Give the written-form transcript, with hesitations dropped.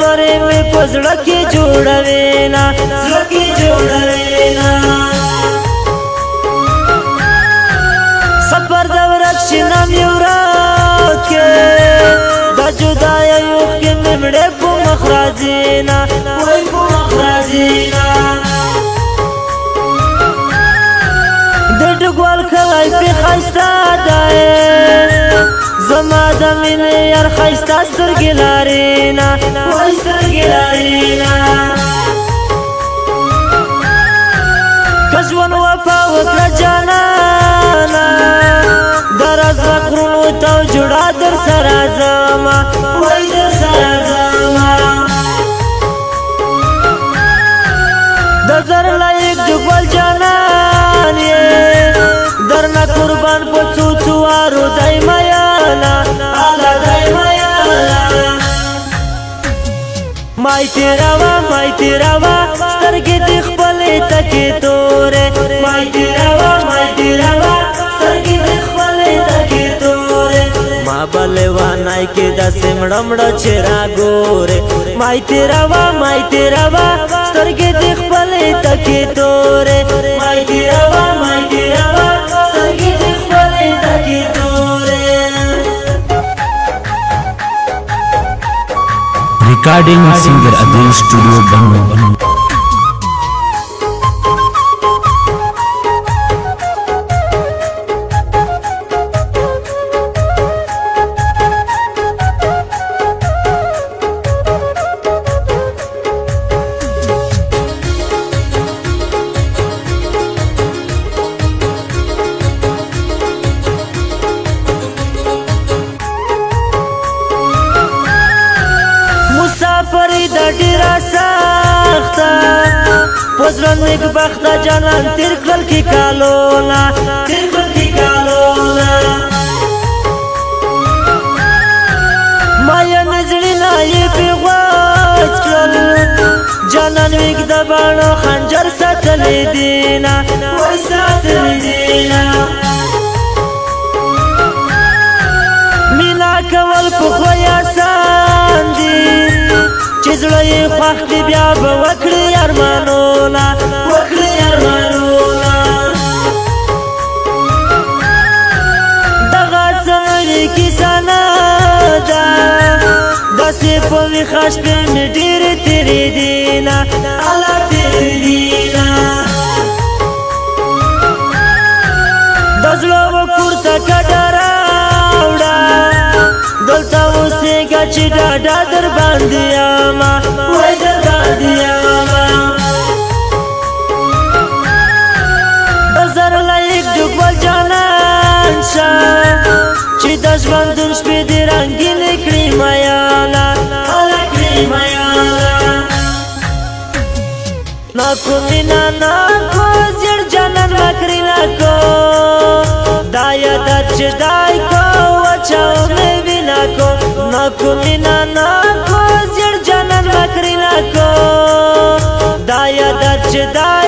تورې مې په زړه کې جوړوې نه زړه کې جوړوې نه سفر د ورک شي نام یې ورک کې د جدایۍ اوښکې مې مړې په مخ راځي نه وایي په مخ راځي نه د ډګوال کلی پې ښایسته دی زما د مینې یار ښایسته سترګې لرې نه وایي سترګې لرې نه که ژوند وفا وکړه جانانه د راز غرونو ته جوړه در سره ځمه وایي در سره ځمه د زر لایق ډګوال جانان یې درنه قربان په څو څو وارو دی میاله الله دی میاله مای تیراوه سترګې دې خپلې تکې تورې مای تیراوه سترګې دې خپلې تکې تورې ما به لیوانی کې داسې مړه مړه چې راګورې مای تیراوه سترګې دې خپلې تکې تورې مای تیراوه سترګې دې خپلې تکې تورې Recording singer Adil Studio Bangalore. مسافری دا ډیره سخته په زړه نیکبخته جانان تېر کړل کې کالونه مایا مې زړونه یې پرې غوڅ کړل جانان وږده باڼه خنجر ساتلی دینه وایي ساتلی دینه مینا کول پخوی آسان دي چې زړه یې خوښ دی بیا به وکړي ارمانونه دغه څه نوې کیسه نه ده داسې په ویښه شپې مې ډېرې تېرې دي نه الله تېرې دي نه د زړه و کور ته کډه راوړه دلته اوسېږه چې ډاډه در باندې یمه وایي در باندې یمه د زر لایق ډګوال جانان شه چې د ژوندون شپې دې رنګینې کړي میاله ناکو مینا ناکو زیړ جانان مکړي ناکو دا یادت چې دای کو وچاو مې وینا کو ناکو مینا ناکو زیړ جانان مکړي ناکو دا یادت چې دای